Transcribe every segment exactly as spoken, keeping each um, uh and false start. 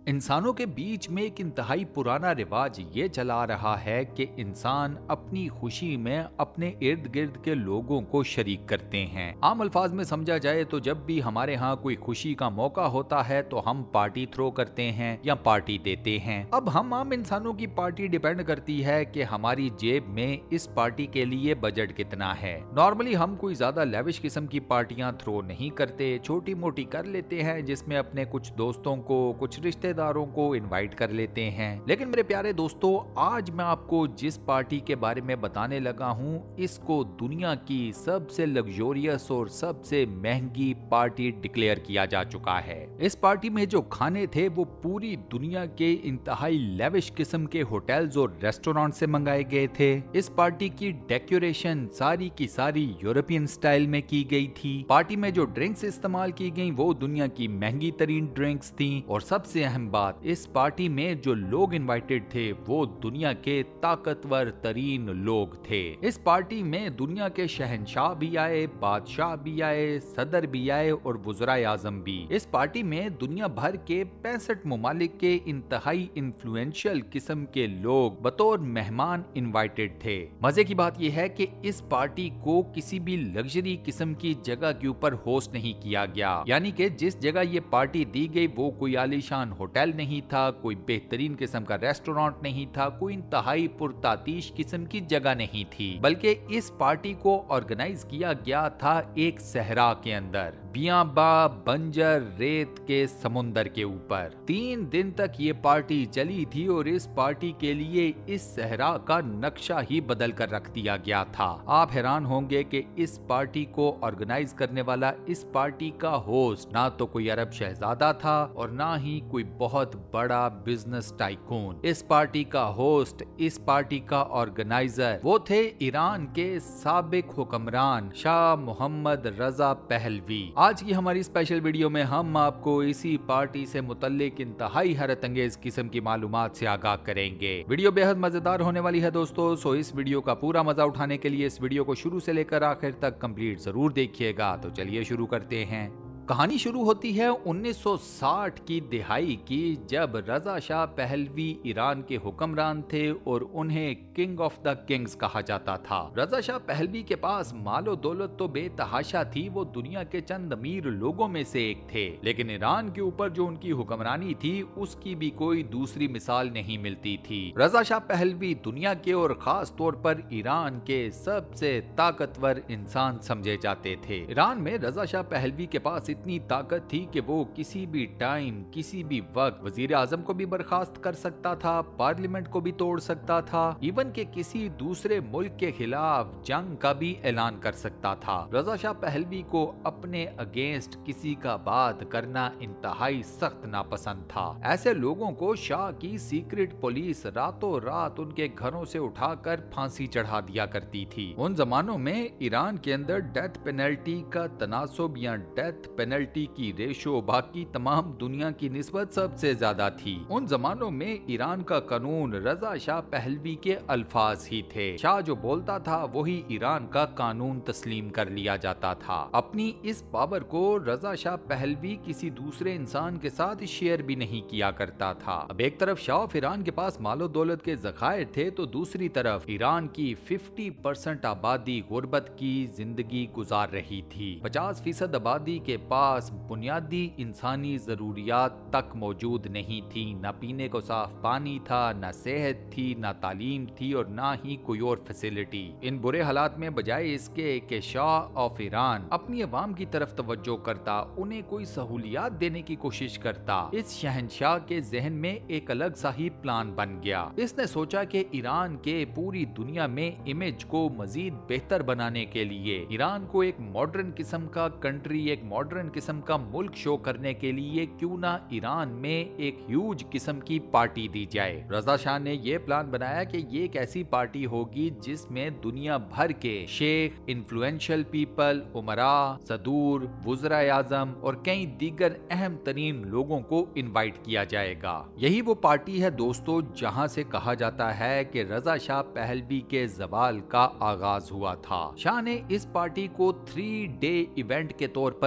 انسانوں کے بیچ میں ایک انتہائی پرانا رواج یہ چلا رہا ہے کہ انسان اپنی خوشی میں اپنے ارد گرد کے لوگوں کو شریک کرتے ہیں۔ عام الفاظ میں سمجھا جائے تو جب بھی ہمارے ہاں کوئی خوشی کا موقع ہوتا ہے تو ہم پارٹی تھرو کرتے ہیں یا پارٹی دیتے ہیں۔ اب ہم عام انسانوں کی پارٹی ڈیپینڈ کرتی ہے کہ ہماری جیب میں اس پارٹی کے لیے بجٹ کتنا ہے۔ نارملی ہم کوئی زیادہ لیوش قسم کی پارٹیاں تھرو نہیں کرتے، چھوٹی موٹی کر لیتے ہیں جس میں اپنے کچھ دوستوں کو، کچھ رشتہ داروں کو انوائٹ کر لیتے ہیں۔ لیکن میرے پیارے دوستو، آج میں آپ کو جس پارٹی کے بارے میں بتانے لگا ہوں اس کو دنیا کی سب سے لگزوریس اور سب سے مہنگی پارٹی ڈکلیئر کیا جا چکا ہے۔ اس پارٹی میں جو کھانے تھے وہ پوری دنیا کے انتہائی لیوش قسم کے ہوٹلز اور ریسٹورانٹ سے منگائے گئے تھے۔ اس پارٹی کی ڈیکوریشن ساری کی ساری یورپین سٹائل میں کی گئی تھی۔ پارٹی میں جو ڈرنکس استعمال کی گئیں وہ دنیا کی مہنگی ترین ڈرنکس تھیں، اور سب سے اہم بات، اس پارٹی میں جو لوگ انوائٹڈ تھے وہ دنیا کے طاقتور ترین لوگ تھے۔ اس پارٹی میں دنیا کے شہنشاہ بھی آئے، بادشاہ بھی آئے، صدر بھی آئے اور وزرائے اعظم بھی۔ اس پارٹی میں دنیا بھر کے پینسٹھ ممالک کے انتہائی انفلوئنشل قسم کے لوگ بطور مہمان انوائٹڈ تھے۔ مزے کی بات یہ ہے کہ اس پارٹی کو کسی بھی لگژری قسم کی جگہ کے اوپر ہوسٹ نہیں کیا گیا، یعنی کہ جس جگہ یہ پارٹی دی گئی وہ کوئی عالیشان ہوٹل نہیں تھا، کوئی بہترین قسم کا ریسٹورانٹ نہیں تھا، کوئی انتہائی پرتاتیش قسم کی جگہ نہیں تھی، بلکہ اس پارٹی کو آرگنائز کیا گیا تھا ایک صحرا کے اندر، بیاباں بنجر ریت کے سمندر کے اوپر۔ تین دن تک یہ پارٹی چلی تھی اور اس پارٹی کے لیے اس صحرا کا نقشہ ہی بدل کر رکھ دیا گیا تھا۔ آپ حیران ہوں گے کہ اس پارٹی کو آرگنائز کرنے والا اس پارٹی کا ہوسٹ نہ تو کوئی عرب شہزادہ تھا اور نہ ہی کوئی بہت بڑا بزنس ٹائکون۔ اس پارٹی کا ہوسٹ، اس پارٹی کا آرگنائزر وہ تھے ایران کے سابق حکمران شاہ محمد رضا پہلوی۔ آج کی ہماری اسپیشل ویڈیو میں ہم آپ کو اسی پارٹی سے متعلق انتہائی حیرت انگیز قسم کی معلومات سے آگاہ کریں گے۔ ویڈیو بے حد مزیدار ہونے والی ہے دوستو، سو اس ویڈیو کا پورا مزہ اٹھانے کے لیے اس ویڈیو کو شروع سے لے کر آخر تک کمپلیٹ ضرور دیکھیے گا۔ تو چلیے شروع کرتے ہیں۔ کہانی شروع ہوتی ہے انیس سو ساٹھ کی دہائی کی، جب رضا شاہ پہلوی ایران کے حکمران تھے اور انہیں کنگ آف دا کنگز کہا جاتا تھا۔ رضا شاہ پہلوی کے پاس مال و دولت تو بے تحاشا تھی، وہ دنیا کے چند امیر لوگوں میں سے ایک تھے، لیکن ایران کے اوپر جو ان کی حکمرانی تھی اس کی بھی کوئی دوسری مثال نہیں ملتی تھی۔ رضا شاہ پہلوی دنیا کے اور خاص طور پر ایران کے سب سے طاقتور انسان سمجھے جاتے تھے۔ ایران میں رضا شاہ پہلوی کے پاس اتنی طاقت تھی کہ وہ کسی بھی ٹائم، کسی بھی وقت وزیر اعظم کو بھی برخاست کر سکتا تھا، پارلیمنٹ کو بھی توڑ سکتا تھا، ایون کہ کسی دوسرے ملک کے خلاف جنگ کا بھی اعلان کر سکتا تھا۔ رضا شاہ پہلوی کو اپنے اگینسٹ کسی کا بات کرنا انتہائی سخت ناپسند تھا۔ ایسے لوگوں کو شاہ کی سیکرٹ پولیس راتوں رات ان کے گھروں سے اٹھا کر پھانسی چڑھا دیا کرتی تھی۔ ان زمانوں میں ایران کے اندر ڈیتھ پینلٹی کا تناسب یا ڈیتھ پینلٹی کی ریشو باقی تمام دنیا کی نسبت سب سے زیادہ تھی۔ ان زمانوں میں ایران کا قانون رضا شاہ پہلوی کے الفاظ ہی تھے۔ شاہ جو بولتا تھا وہی ایران کا قانون تسلیم کر لیا جاتا تھا۔ اپنی اس پاور کو رضا شاہ پہلوی کسی دوسرے انسان کے ساتھ شیئر بھی نہیں کیا کرتا تھا۔ اب ایک طرف شاہ آف ایران کے پاس مال و دولت کے ذخائر تھے تو دوسری طرف ایران کی ففٹی پرسنٹ آبادی غربت کی زندگی گزار رہی تھی۔ پچاس فیصد آبادی کے پاس بنیادی انسانی ضروریات تک موجود نہیں تھی، نہ پینے کو صاف پانی تھا، نہ صحت تھی، نہ تعلیم تھی اور نہ ہی کوئی اور فیسلٹی۔ ان برے حالات میں بجائے اس کے کہ شاہ آف ایران اپنی عوام کی طرف توجہ کرتا، انہیں کوئی سہولیات دینے کی کوشش کرتا، اس شہنشاہ کے ذہن میں ایک الگ سا ہی پلان بن گیا۔ اس نے سوچا کہ ایران کے پوری دنیا میں امیج کو مزید بہتر بنانے کے لیے ایران کو ایک ماڈرن قسم کا کنٹری، ایک ماڈرن قسم کا ملک شو کرنے کے لیے کیوں نہ ایران میں ایک ہیوج قسم کی پارٹی دی جائے۔ رضا شاہ نے یہ پلان بنایا کہ یہ ایک ایسی پارٹی ہوگی جس میں دنیا بھر کے شیخ، انفلوئنشل پیپل، امراء، صدور، وزرائے اعظم اور کئی دیگر اہم ترین لوگوں کو انوائٹ کیا جائے گا۔ یہی وہ پارٹی ہے دوستو جہاں سے کہا جاتا ہے کہ رضا شاہ پہلوی کے زوال کا آغاز ہوا تھا۔ شاہ نے اس پارٹی کو تھری ڈے ایونٹ کے طور پر پلان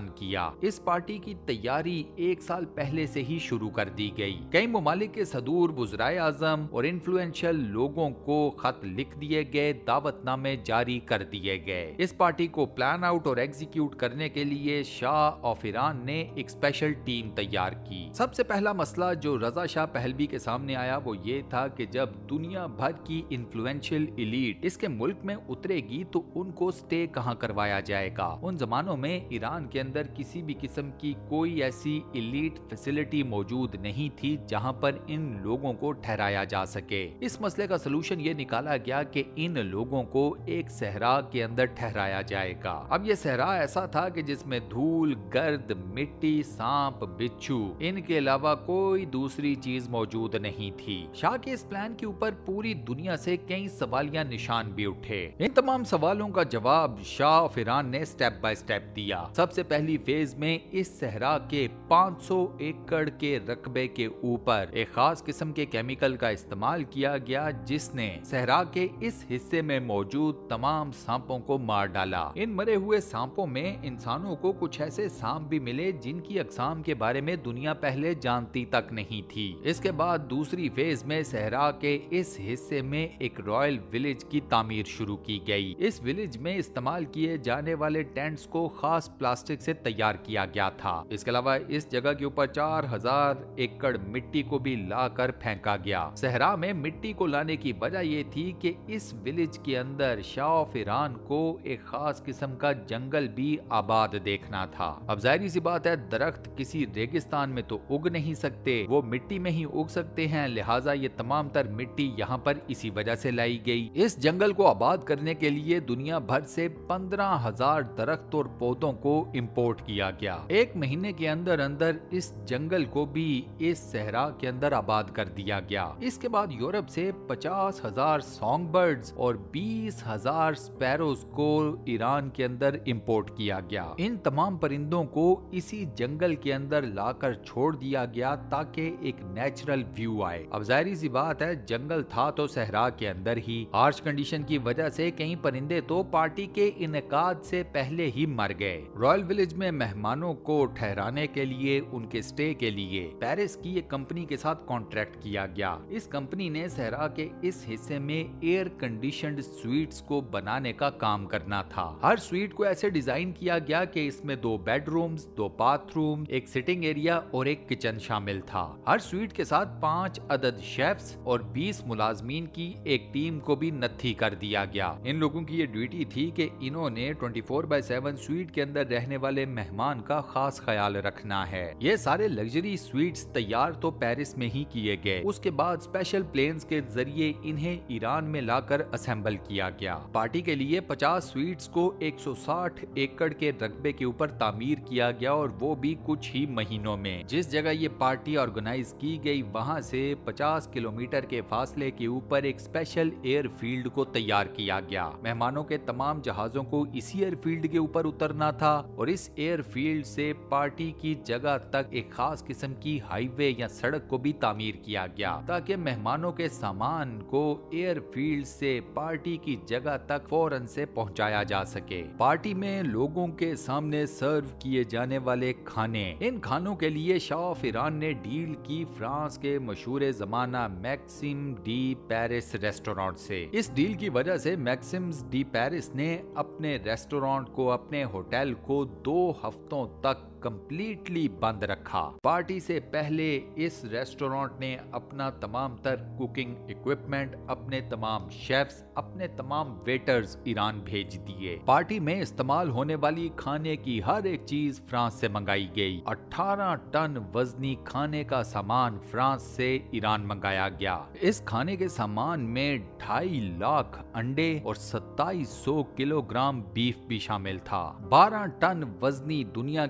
اعلان کیا۔ اس پارٹی کی تیاری ایک سال پہلے سے ہی شروع کر دی گئی۔ کئی ممالک کے صدور، وزرائے اعظم اور انفلوئنشل لوگوں کو خط لکھ دیے گئے، دعوت نامے جاری کر دیے گئے۔ اس پارٹی کو پلان آؤٹ اور ایگزیکیوٹ کرنے کے لیے شاہ آف ایران نے ایک اسپیشل ٹیم تیار کی۔ سب سے پہلا مسئلہ جو رضا شاہ پہلوی کے سامنے آیا وہ یہ تھا کہ جب دنیا بھر کی انفلوئنشل ایلیٹ اس کے ملک میں اترے گی تو ان کو سٹے کہاں کروایا جائے گا۔ ان زمانوں میں ایران کے اندر کسی بھی قسم کی کوئی ایسی ایلیٹ فیسلٹی موجود نہیں تھی جہاں پر ان لوگوں کو ٹھہرایا جا سکے۔ اس مسئلے کا سلوشن یہ نکالا گیا کہ ان لوگوں کو ایک صحرا کے اندر ٹھہرایا جائے گا۔ اب یہ صحرا ایسا تھا کہ جس میں دھول، گرد، مٹی، سانپ، بچھو، ان کے علاوہ کوئی دوسری چیز موجود نہیں تھی۔ شاہ کے اس پلان کے اوپر پوری دنیا سے کئی سوالیہ نشان بھی اٹھے۔ ان تمام سوالوں کا جواب شاہ آف ایران نے سٹیپ بائی سٹیپ دیا۔ سب سے پہلی فیز میں اس صحرا کے پانچ سو ایکڑ کے رقبے کے اوپر ایک خاص قسم کے کیمیکل کا استعمال کیا گیا جس نے صحرا کے اس حصے میں موجود تمام سانپوں کو مار ڈالا۔ ان مرے ہوئے سانپوں میں انسانوں کو کچھ ایسے سانپ بھی ملے جن کی اقسام کے بارے میں دنیا پہلے جانتی تک نہیں تھی۔ اس کے بعد دوسری فیز میں صحرا کے اس حصے میں ایک رائل ولیج کی تعمیر شروع کی گئی۔ اس ولیج میں استعمال کیے جانے والے ٹینٹس کو خاص پلاسٹک سے تیار کیا گیا تھا۔ اس کے علاوہ اس جگہ کے اوپر چار ہزار ایکڑ مٹی کو بھی لا کر پھینکا گیا۔ صحرا میں مٹی کو لانے کی وجہ یہ تھی کہ اس ولیج کے اندر شاہ آف ایران کو ایک خاص قسم کا جنگل بھی آباد دیکھنا تھا۔ اب ظاہری سی بات ہے، درخت کسی ریگستان میں تو اگ نہیں سکتے، وہ مٹی میں ہی اگ سکتے ہیں، لہٰذا یہ تمام تر مٹی یہاں پر اسی وجہ سے لائی گئی۔ اس جنگل کو آباد کرنے کے لیے دنیا بھر سے پندرہ ہزار درخت اور پودوں کو امپورٹ کیا گیا۔ ایک مہینے کے اندر اندر اس جنگل کو بھی اس صحرا کے اندر آباد کر دیا گیا۔ اس کے بعد یورپ سے پچاس ہزار سانگ برڈز اور بیس ہزار سپیروز کو ایران کے اندر امپورٹ کیا گیا۔ ان تمام پرندوں کو اسی جنگل کے اندر لا کر چھوڑ دیا گیا تاکہ ایک نیچرل ویو آئے۔ اب ظاہری سی بات ہے، جنگل تھا تو صحرا کے اندر ہی، ہارش کنڈیشن کی وجہ سے کئی پرندے تو پارٹی کے انعقاد سے پہلے ہی مر گئے۔ رائل ولیج میں مہمانوں کو ٹھہرانے کے لیے، ان کے سٹے کے لیے پیرس کی ایک کمپنی کے ساتھ کانٹریکٹ کیا گیا۔ اس کمپنی نے صحرا کے اس حصے میں ایئر کنڈیشنڈ سویٹس کو بنانے کا کام کرنا تھا۔ ہر سویٹ کو ایسے ڈیزائن کیا گیا کہ اس میں دو بیڈ رومز، دو باتھ روم، ایک سٹنگ ایریا اور ایک کچن شامل تھا۔ ہر سویٹ کے ساتھ پانچ عدد شیفز اور بیس ملازمین کی ایک ٹیم کو بھی نتھی کر دیا گیا۔ ان لوگوں کی یہ ڈیوٹی تھی کہ انہوں نے چوبیس بائی سیون سویٹ کے اندر رہنے والے مہمان کا خاص خیال رکھنا ہے۔ یہ سارے لگژری سویٹس تیار تو پیرس میں ہی کیے گئے، اس کے بعد اسپیشل پلینز کے ذریعے انہیں ایران میں لا کر اسمبل کیا گیا۔ پارٹی کے لیے پچاس سویٹس کو ایک سو ساٹھ ایکڑ کے رقبے کے اوپر تعمیر کیا گیا اور وہ بھی کچھ ہی مہینوں میں۔ جس جگہ یہ پارٹی آرگنائز کی گئی وہاں سے پچاس کلومیٹر کے فاصلے کے اوپر ایک اسپیشل ایئر فیلڈ کو تیار کیا گیا۔ مہمانوں کے تمام جہازوں کو اسی ایئر فیلڈ کے اوپر اترنا تھا اور اس ایئر فیلڈ سے پارٹی کی جگہ تک ایک خاص قسم کی ہائی وے یا سڑک کو بھی تعمیر کیا گیا تاکہ مہمانوں کے سامان کو ایئر فیلڈ سے پارٹی کی جگہ تک فوراً سے پہنچایا جا سکے۔ پارٹی میں لوگوں کے سامنے سرو کیے جانے والے کھانے، ان کھانوں کے لیے شاہ آف ایران نے ڈیل کی فرانس کے مشہور زمانہ میکسم ڈی پیرس ریسٹورانٹ سے۔ اس ڈیل کی وجہ سے میکسمز ڈی پیرس نے اپنے ریسٹورانٹ کو، اپنے ہوٹل کو دو ہفتوں تک کمپلیٹلی بند رکھا۔ پارٹی سے پہلے اس ریسٹورانٹ نے اپنا تمام تر کوکنگ ایکوپمنٹ، اپنے تمام شیفز، اپنے تمام ویٹرز ایران بھیج دیے۔ پارٹی میں استعمال ہونے والی کھانے کی ہر ایک چیز فرانس سے منگائی گئی۔ اٹھارہ ٹن وزنی کھانے کا سامان فرانس سے ایران منگایا گیا۔ اس کھانے کے سامان میں ڈھائی لاکھ انڈے اور ستائیس سو کلو گرام بیف بھی شامل تھا۔ بارہ ٹن وزنی دنیا کی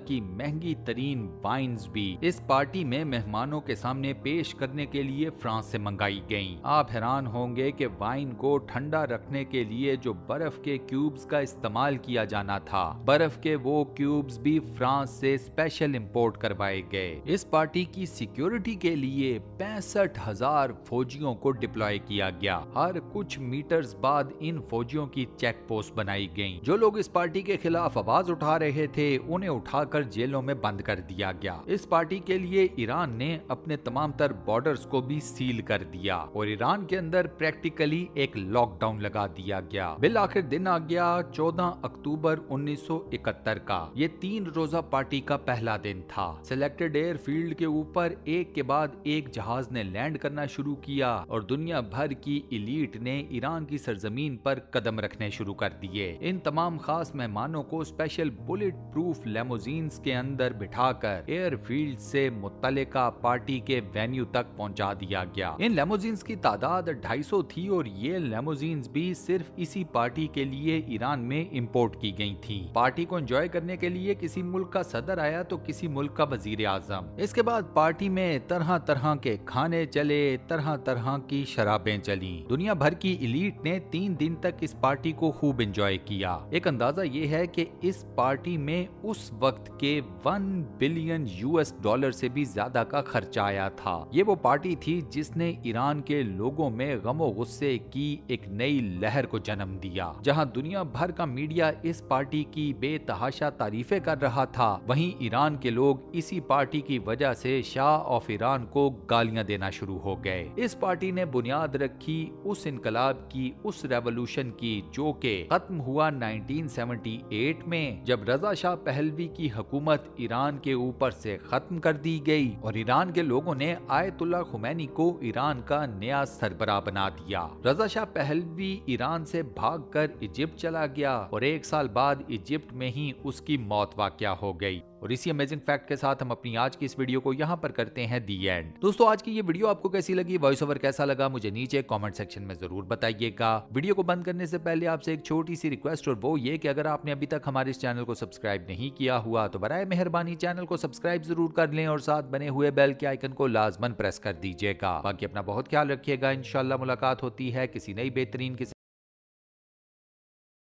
महंगी तरीन वाइन्स भी इस पार्टी में मेहमानों के सामने पेश करने के लिए फ्रांस से मंगाई गईं। आप हैरान होंगे कि वाइन को ठंडा रखने के लिए जो बर्फ के क्यूब्स का इस्तेमाल किया जाना था, बर्फ के वो क्यूब्स भी फ्रांस से स्पेशल इंपोर्ट करवाए गए। इस पार्टी की सिक्योरिटी के लिए पैंसठ हजार फौजियों को डिप्लॉय किया गया। हर कुछ मीटर्स बाद इन फौजियों की चेक पोस्ट बनाई गई। जो लोग इस पार्टी के खिलाफ आवाज उठा रहे थे उन्हें उठाकर जेलों में बंद कर दिया गया। इस पार्टी के लिए ईरान ने अपने तमाम तर बॉर्डर्स को भी सील कर दिया और ईरान के अंदर प्रैक्टिकली एक लॉकडाउन लगा दिया गया। बिल आखिर दिन आ गया चौदह अक्टूबर उन्नीस सौ इकहत्तर का। ये तीन रोजा पार्टी का पहला दिन था। सिलेक्टेड एयरफील्ड के ऊपर एक के बाद एक जहाज ने लैंड करना शुरू किया और दुनिया भर की इलीट ने ईरान की सरजमीन पर कदम रखने शुरू कर दिए। इन तमाम खास मेहमानों को स्पेशल बुलेट प्रूफ लेमोजीन्स के अंदर बिठाकर एयरफील्ड से मुत्तलिका पार्टी के वेन्यू तक पहुंचा दिया गया। इन लेमोजीन्स की तादाद ढाई सौ थी और ये लेमोजीन्स भी सिर्फ इसी पार्टी के लिए ईरान में इंपोर्ट की गई थी। पार्टी को एंजॉय करने के लिए किसी मुल्क का सदर आया तो किसी मुल्क का वजीर आजम। इसके बाद पार्टी में तरह तरह के खाने चले, तरह तरह की शराबें चली। दुनिया भर की इलीट ने तीन दिन तक इस पार्टी को खूब एंजॉय किया। एक अंदाजा ये है कि इस पार्टी में उस वक्त के वन बिलियन यूएस डॉलर से भी ज्यादा का खर्चा आया था। ये वो पार्टी थी जिसने ईरान के लोगों में गमो गुस्से की एक नई लहर को जन्म दिया। जहां दुनिया भर का मीडिया इस पार्टी की बेतहाशा तारीफें कर रहा था, वहीं ईरान के लोग इसी पार्टी की वजह से शाह ऑफ ईरान को गालियां देना शुरू हो गए। इस पार्टी ने बुनियाद रखी उस इनकलाब की, उस रेवोल्यूशन की जो के खत्म हुआ नाइनटीन सेवेंटी एट में, जब रजा शाह पहलवी की हुकूमत ईरान के ऊपर से खत्म कर दी गई और ईरान के लोगों ने आयतुल्लाह खुमैनी को ईरान का नया सरबराह बना दिया। रजा शाह पहलवी ईरान से भागकर इजिप्ट चला गया और एक साल बाद इजिप्ट में ही उसकी मौत वाक़या हो गई। और इसी अमेजिंग फैक्ट के साथ हम अपनी आज की इस वीडियो को यहाँ पर करते हैं दी एंड। दोस्तों, आज की ये वीडियो आपको कैसी लगी, वॉइस ओवर कैसा लगा, मुझे नीचे कमेंट सेक्शन में जरूर बताइएगा। वीडियो को बंद करने से पहले आपसे एक छोटी सी रिक्वेस्ट, और वो ये कि अगर आपने अभी तक हमारे इस चैनल को सब्सक्राइब नहीं किया हुआ तो बराए मेहरबानी चैनल को सब्सक्राइब जरूर कर लें और साथ बने हुए बेल के आइकन को लाजमन प्रेस कर दीजिएगा। बाकी अपना बहुत ख्याल रखिएगा। इंशाल्लाह मुलाकात होती है किसी नई बेहतरीन